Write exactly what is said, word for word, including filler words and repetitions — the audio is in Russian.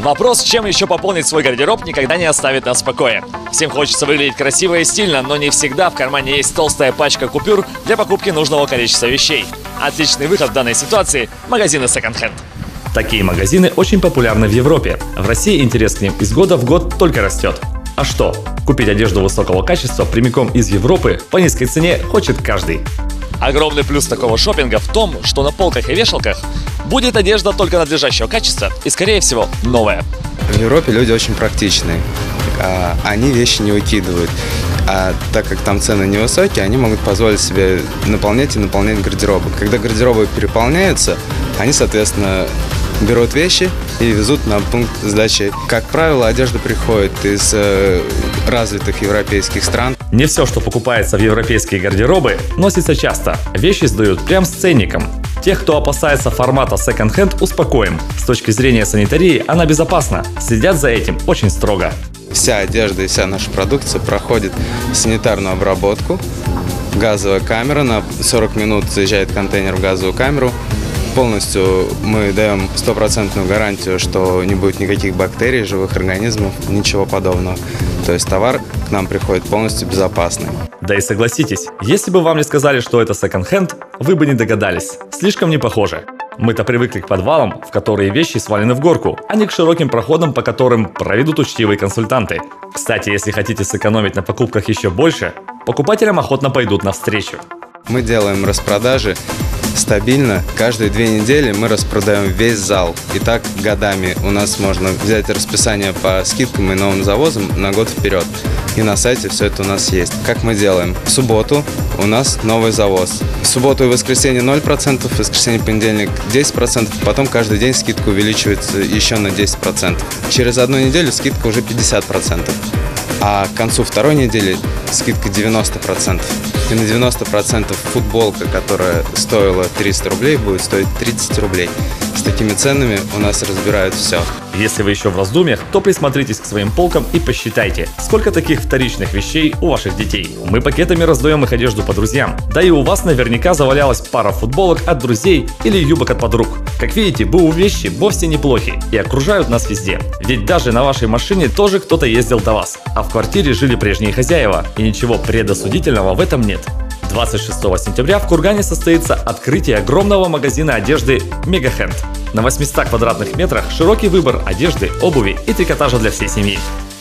Вопрос, чем еще пополнить свой гардероб, никогда не оставит нас в покое. Всем хочется выглядеть красиво и стильно, но не всегда в кармане есть толстая пачка купюр для покупки нужного количества вещей. Отличный выход в данной ситуации – магазины секонд-хенд. Такие магазины очень популярны в Европе. В России интерес к ним из года в год только растет. А что? Купить одежду высокого качества прямиком из Европы по низкой цене хочет каждый. Огромный плюс такого шопинга в том, что на полках и вешалках будет одежда только надлежащего качества и, скорее всего, новая. В Европе люди очень практичные. Они вещи не выкидывают. А так как там цены невысокие, они могут позволить себе наполнять и наполнять гардеробы. Когда гардеробы переполняются, они, соответственно, берут вещи и везут на пункт сдачи. Как правило, одежда приходит из э, развитых европейских стран. Не все, что покупается в европейские гардеробы, носится часто. Вещи сдают прям с ценником. Тех, кто опасается формата секонд-хенд, успокоим. С точки зрения санитарии она безопасна. Следят за этим очень строго. Вся одежда и вся наша продукция проходит санитарную обработку. Газовая камера. На сорок минут заезжает контейнер в газовую камеру. Полностью мы даем стопроцентную гарантию, что не будет никаких бактерий, живых организмов, ничего подобного. То есть товар к нам приходит полностью безопасный. Да и согласитесь, если бы вам не сказали, что это секонд-хенд, вы бы не догадались. Слишком не похоже. Мы-то привыкли к подвалам, в которые вещи свалены в горку, а не к широким проходам, по которым проведут учтивые консультанты. Кстати, если хотите сэкономить на покупках еще больше, покупателям охотно пойдут навстречу. Мы делаем распродажи стабильно. Каждые две недели мы распродаем весь зал. И так годами у нас можно взять расписание по скидкам и новым завозам на год вперед. И на сайте все это у нас есть. Как мы делаем? В субботу у нас новый завоз. В субботу и воскресенье ноль процентов, в воскресенье и понедельник десять процентов. Потом каждый день скидка увеличивается еще на десять процентов. Через одну неделю скидка уже пятьдесят процентов. А к концу второй недели скидка девяносто процентов. И на девяносто процентов футболка, которая стоила триста рублей, будет стоить тридцать рублей. С такими ценами у нас разбирают все. Если вы еще в раздумьях, то присмотритесь к своим полкам и посчитайте, сколько таких вторичных вещей у ваших детей. Мы пакетами раздаем их одежду по друзьям. Да и у вас наверняка завалялась пара футболок от друзей или юбок от подруг. Как видите, БУ вещи вовсе неплохи и окружают нас везде. Ведь даже на вашей машине тоже кто-то ездил до вас, а в квартире жили прежние хозяева, и ничего предосудительного в этом нет. двадцать шестого сентября в Кургане состоится открытие огромного магазина одежды Мегахенд. На восьмистах квадратных метрах широкий выбор одежды, обуви и трикотажа для всей семьи.